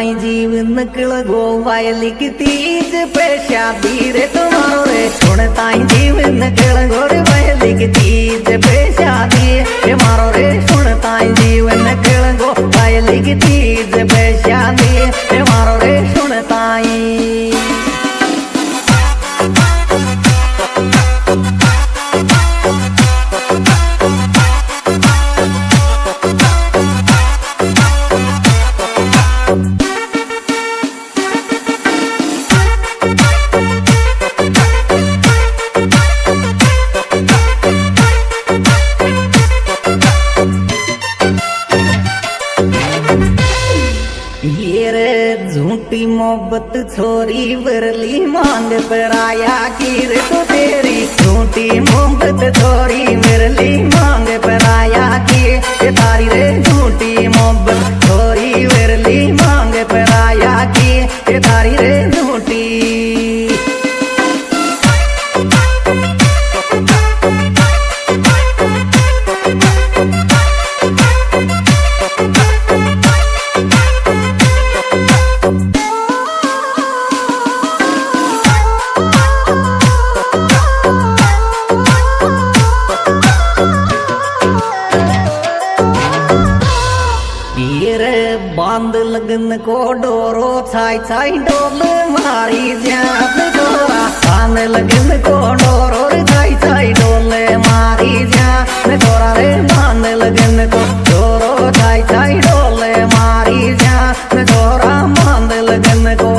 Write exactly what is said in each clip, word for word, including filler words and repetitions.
ताई जीव निकल गो वायली की तीज पे शादी रे तुम्हारो रे सुन ताई जीव निकल गो रे वायली की तीज पे शादी रे मारो रे सुन ताई जीव निकल गो वायली की तीज पे शादी रे मारो रे सुन ताई। झूठी मोहब्बत छोरी वरली मांग पर आया की रे तो तेरी झूठी मोहब्बत छोरी वरली मांग पर आया की तारी रे झूठी मोहब्बत छोरी वरली मांग पर आया की तारी रे झूठी। बांध लगन को डोरो छाई छाई डोल मारी जात डोरा बांध लगन को डोरो छाई छाई डोल मारी जात डोरा रे बांध लगन को डोरो छाई छाई डोल मारी जात डोरा बांध लगन को।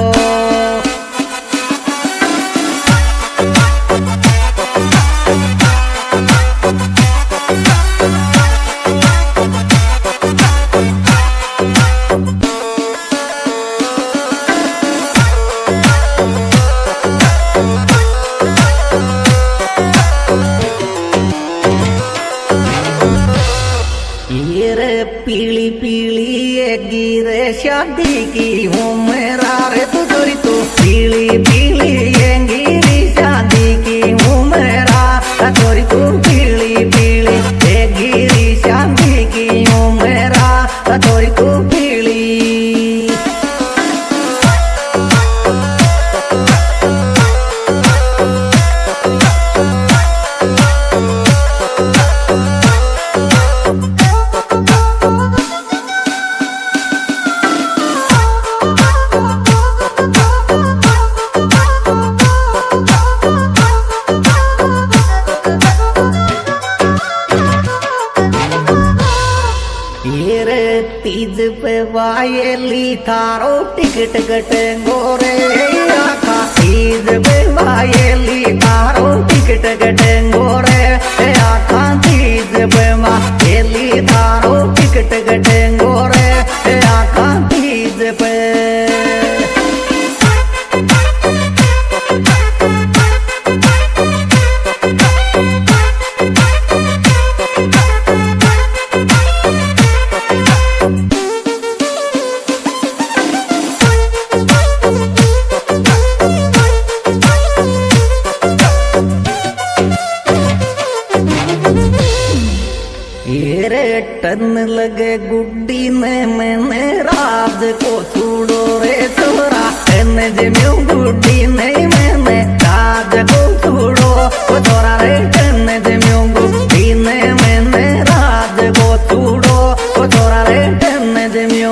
पीली पीली एगी रे शादी की हूँ मेरा रे तू जोरी तू पीली पीली एगी रे शादी की हूँ मेरा जोरी तू पीली पीली एगी रे शादी की हूँ मेरा जोरी तू पीली। तीज पे वायली थारो टिकट कट गोरे आखा तीज पे वायली थारो टिकट कट गोरे आखा तीज पे वायली थारो टिकट कट गोरे आखा तीज पे। टन लगे गुड्डी ने मैंने राज को छूड़ो रे छोरा टन जम्यू गुड्डी ने मैंने राज को छूड़ो वो छोरा रे टन जम्यू गुड्डी ने मैंने राज को छूड़ो वो छोरा रे टन जम्यू।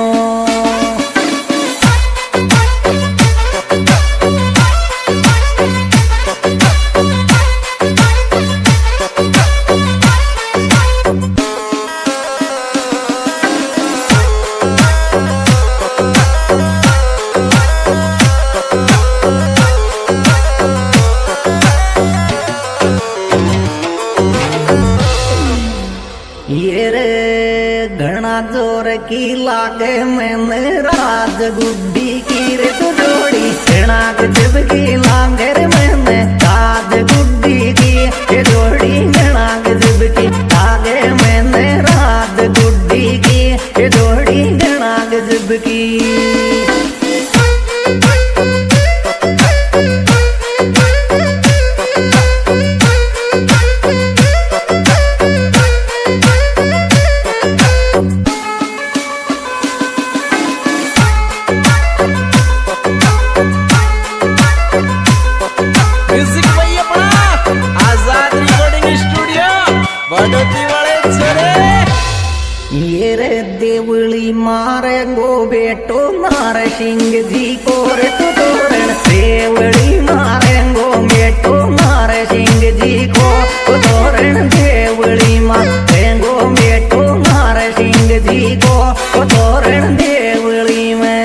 घना जोर की लागे मैंने राज गुड्डी की रे तो जोड़ी घना गजब की लागे रे मैंने राज गुड्डी की ये जोड़ी घना गजब की लागे मैंने राज गुड्डी की ये जोड़ी घना गजब की। देवली मारे गो बेटो नार सिंह जी को रे तू तोरण देवली मारे गो बेटो नार सिंह जी को तोरण देवली मारे गो बेटो नार सिंह जी को तोरण देवली में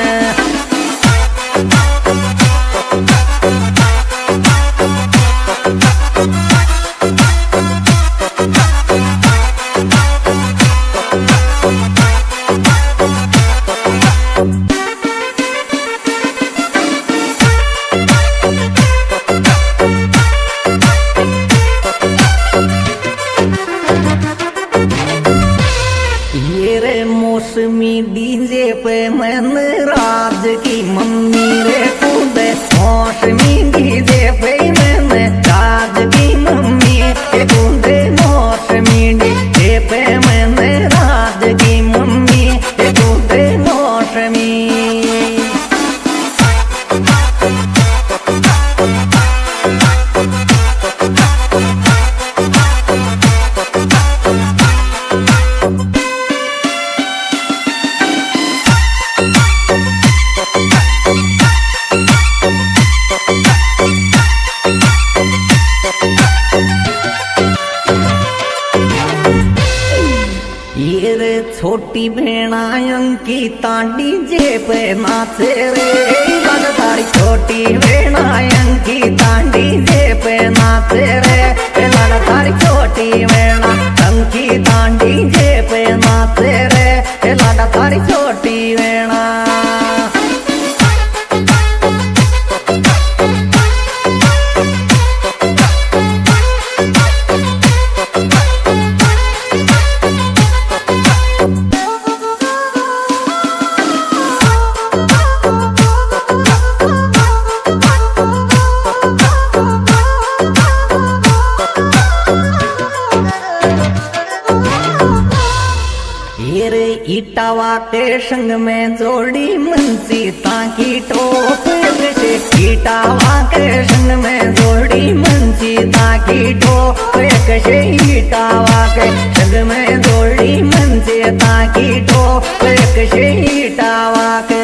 मौसमी डीजे पे मन राज की मम्मी रे कूदे मौसमी डीजे पे मन राज की मम्मी कूदे मौसमी डीजे पे मन राज की मम्मी कूदे मौसमी छोटी भेणा अंकिता डीजे पे नाचे रे तारी छोटी भेणा अंकिता डीजे पे नाचे रे तारी छोटी भेणा अंकिता डीजे पे नाचे रे लाडा तारी छोटी भेणा इटावा के संग में जोड़ी मनसीता की टोप से इटावा के संग में जोड़ी मनसीता की टोप से इटावा के संग में जोड़ी मनसीता की टोप से इटावा के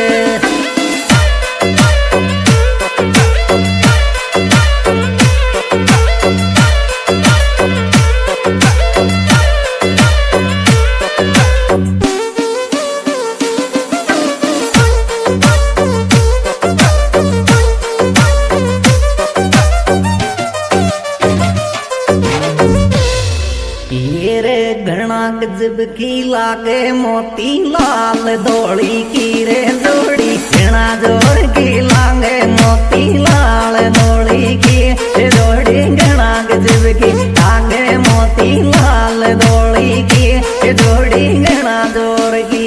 गजब की लागे मोती लाल धोड़ी की रे जोड़ी घना जोड़ की लागे मोती लाल धोड़ी की जोड़ी घना गजब की लागे मोती लाल धोड़ी की जोड़ी घना जोड़ की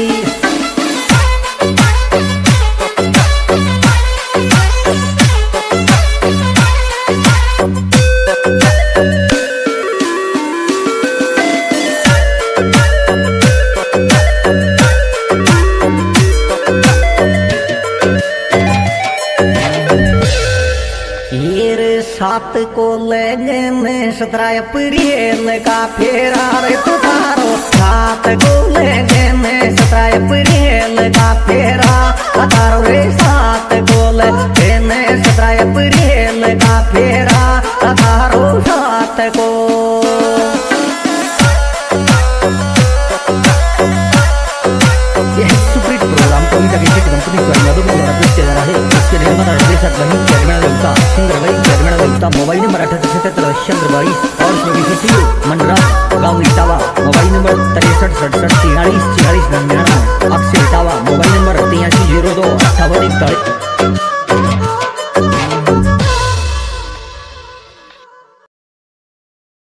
सात को लेने सत्रह अप्रैल का फेरा रे तुतारो सात को लेने सत्रह अप्रैल का फेरा तुतारो रे सात को लेने सत्रह अप्रैल का फेरा तुतारो सात को प्रोग्राम को भी कंपनी इसके लिए हमारा देश मोबाइल नंबर अठहत्तर सतहत्तर शंकर बाईस